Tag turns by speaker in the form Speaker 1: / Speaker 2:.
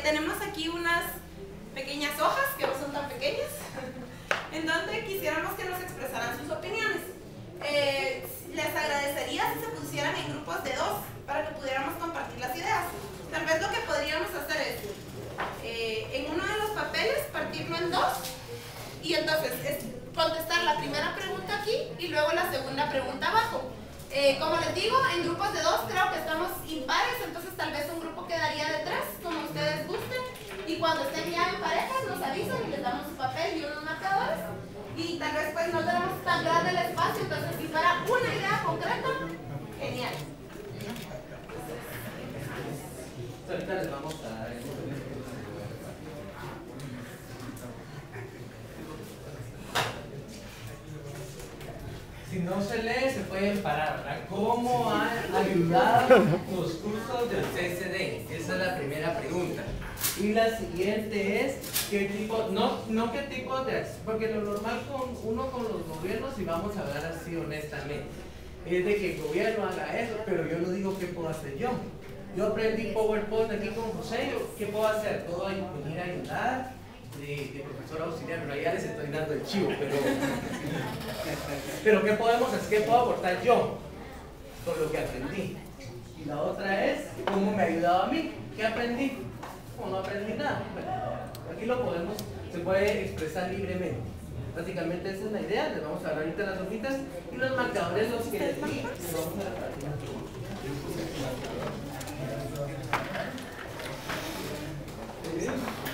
Speaker 1: Tenemos aquí unas pequeñas hojas, que no son tan pequeñas, en donde quisiéramos que nos expresaran sus opiniones. Les agradecería si se pusieran en grupos de 2 para que pudiéramos compartir las ideas. Tal vez lo que podríamos hacer es, en uno de los papeles, partirlo en 2 y entonces contestar la primera pregunta aquí y luego la segunda pregunta abajo. Como les digo, en grupos de 2 creo que estamos impares, entonces tal vez un grupo quedaría de 3, como ustedes gusten, y cuando estén ya en parejas nos avisan y les damos un papel y unos marcadores, y tal vez pues no tenemos tan grande el espacio, entonces si fuera una idea concreta, genial.
Speaker 2: Ahorita les vamos a dar el... Si no se lee, se pueden parar, ¿verdad? ¿Cómo han ayudado los cursos del CCD? Esa es la primera pregunta. Y la siguiente es, ¿qué tipo, no qué tipo de acción? Porque lo normal con los gobiernos, y vamos a hablar así honestamente, es de que el gobierno haga eso, pero yo no digo qué puedo hacer yo. Yo aprendí PowerPoint aquí con José, ¿qué puedo hacer? Puedo venir a ayudar de profesor auxiliar, pero ya les estoy dando el chivo, pero ¿qué podemos hacer? ¿Qué puedo aportar yo con lo que aprendí? Y la otra es, ¿cómo me ha ayudado a mí? ¿Qué aprendí? Como no aprendí nada. Bueno, aquí se puede expresar libremente. Básicamente esa es la idea. Les vamos a dar ahorita las hojitas y los marcadores, los que les di, les vamos a dar. ¿Sí?